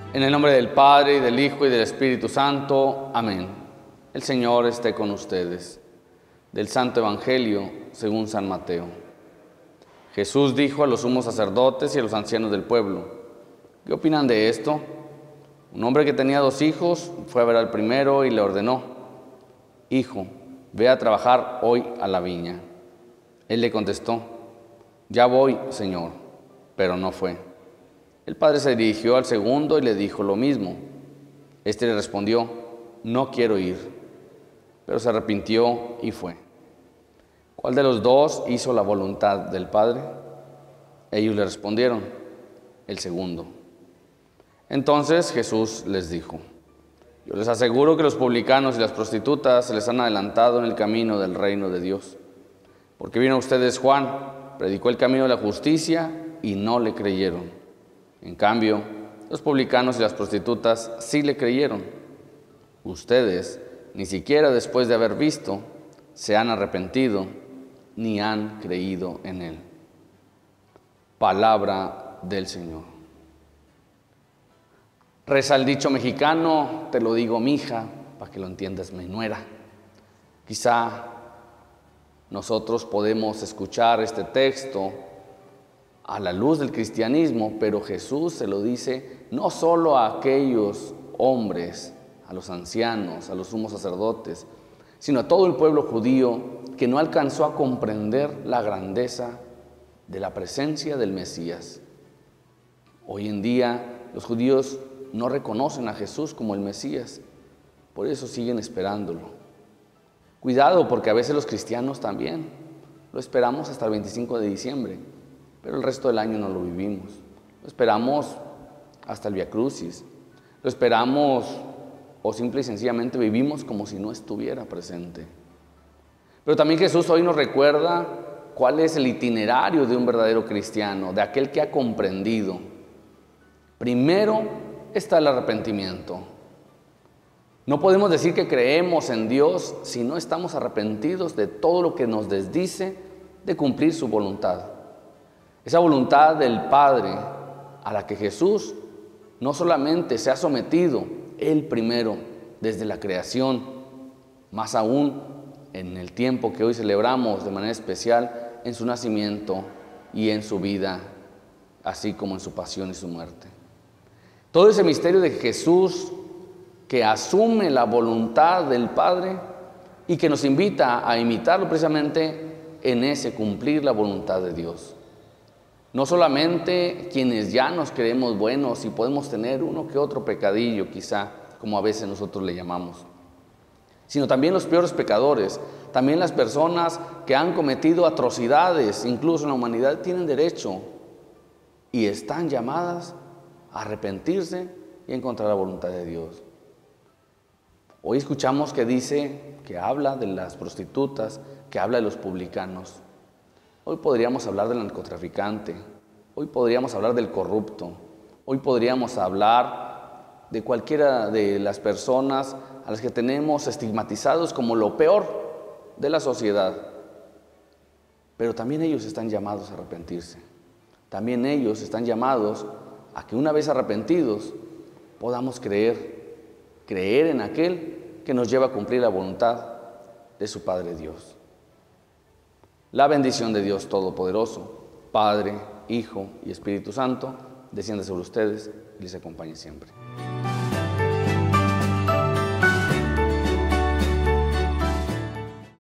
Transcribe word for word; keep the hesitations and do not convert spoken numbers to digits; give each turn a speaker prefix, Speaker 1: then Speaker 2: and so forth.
Speaker 1: En el nombre del Padre, y del Hijo, y del Espíritu Santo. Amén. El Señor esté con ustedes. Del Santo Evangelio según San Mateo. Jesús dijo a los sumos sacerdotes y a los ancianos del pueblo: ¿qué opinan de esto? Un hombre que tenía dos hijos fue a ver al primero y le ordenó: Hijo, ve a trabajar hoy a la viña. Él le contestó: Ya voy, Señor, pero no fue. El padre se dirigió al segundo y le dijo lo mismo. Este le respondió: No quiero ir. Pero se arrepintió y fue. ¿Cuál de los dos hizo la voluntad del Padre? Ellos le respondieron: El segundo. Entonces Jesús les dijo: Yo les aseguro que los publicanos y las prostitutas se les han adelantado en el camino del reino de Dios. Porque vino a ustedes Juan, predicó el camino de la justicia y no le creyeron. En cambio, los publicanos y las prostitutas sí le creyeron. Ustedes, ni siquiera después de haber visto, se han arrepentido ni han creído en él. Palabra del Señor. Reza el dicho mexicano: te lo digo, mija, para que lo entiendas, mi nuera. Quizá nosotros podemos escuchar este texto a la luz del cristianismo, pero Jesús se lo dice no solo a aquellos hombres, a los ancianos, a los sumos sacerdotes, sino a todo el pueblo judío que no alcanzó a comprender la grandeza de la presencia del Mesías. Hoy en día los judíos no reconocen a Jesús como el Mesías, por eso siguen esperándolo. Cuidado, porque a veces los cristianos también lo esperamos hasta el veinticinco de diciembre, pero el resto del año no lo vivimos. Lo esperamos hasta el Vía Crucis, lo esperamos o simple y sencillamente vivimos como si no estuviera presente. Pero también Jesús hoy nos recuerda cuál es el itinerario de un verdadero cristiano, de aquel que ha comprendido. Primero está el arrepentimiento. No podemos decir que creemos en Dios si no estamos arrepentidos de todo lo que nos desdice de cumplir su voluntad. Esa voluntad del Padre a la que Jesús no solamente se ha sometido Él primero desde la creación, más aún en el tiempo que hoy celebramos de manera especial en su nacimiento y en su vida, así como en su pasión y su muerte. Todo ese misterio de Jesús que asume la voluntad del Padre y que nos invita a imitarlo precisamente en ese cumplir la voluntad de Dios. No solamente quienes ya nos creemos buenos y podemos tener uno que otro pecadillo, quizá, como a veces nosotros le llamamos, sino también los peores pecadores, también las personas que han cometido atrocidades, incluso en la humanidad, tienen derecho y están llamadas a arrepentirse y encontrar la voluntad de Dios. Hoy escuchamos que dice, que habla de las prostitutas, que habla de los publicanos. Hoy podríamos hablar del narcotraficante, hoy podríamos hablar del corrupto, hoy podríamos hablar de cualquiera de las personas a las que tenemos estigmatizados como lo peor de la sociedad. Pero también ellos están llamados a arrepentirse. También ellos están llamados a que una vez arrepentidos podamos creer, creer en aquel que nos lleva a cumplir la voluntad de su Padre Dios. La bendición de Dios Todopoderoso, Padre, Hijo y Espíritu Santo, descienda sobre ustedes y les acompañe siempre.